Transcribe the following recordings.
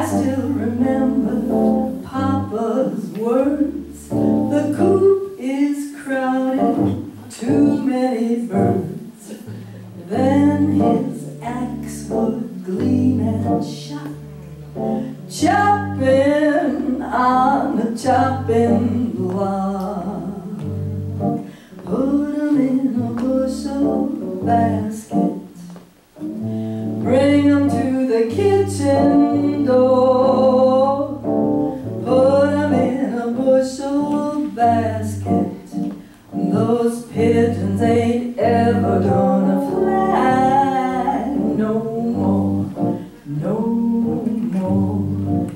still remember Papa's words. The coop is crowded, too many birds. Then his axe would gleam and shot, chopping on the chopping block. Put 'em in a bushel basket, bring 'em to the kitchen door. Put 'em in a bushel basket. Those pigeons ain't ever gonna fly no more, no more.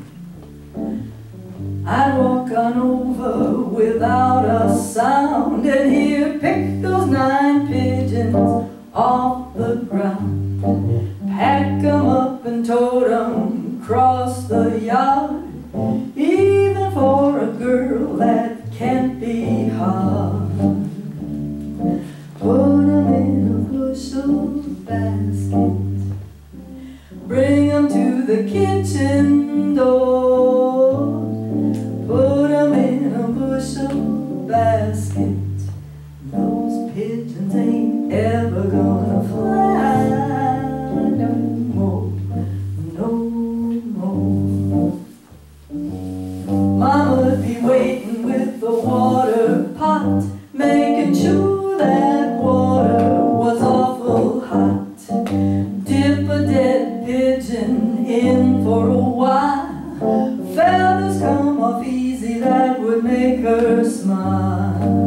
I'd walk on over without a sound and hear pick those 9 pigeons off the ground. Pack 'em up and tote 'em across the yard. Even for a girl that can't be hard. Put 'em in a bushel basket, bring 'em to the kitchen door. Put 'em in a bushel basket. Those pigeons ain't ever gonna fly no more, no more. Mama'd be waiting with the water pot, making sure that water was awful hot. Dip a dead pigeon in for a while. Feathers come off easy, that would make her smile.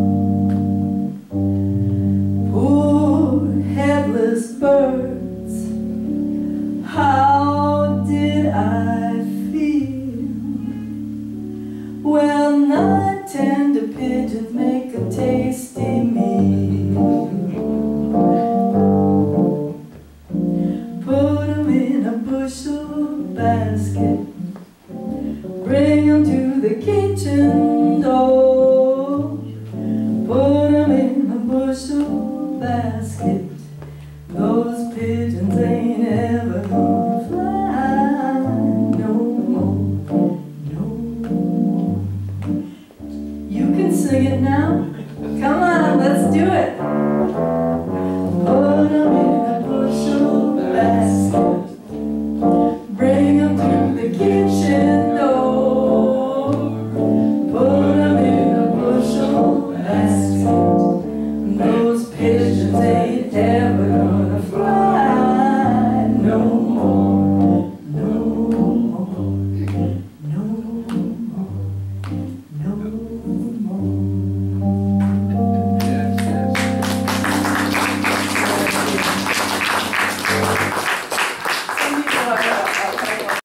Poor headless birds, how did I feel? Well, 9 tender pigeons make a tasty meal. Put 'em in a bushel basket, bring 'em to the kitchen door. Put 'em in a bushel basket. Those pigeons ain't ever gonna fly no more, no more. You can sing it now. Come on, let's do it.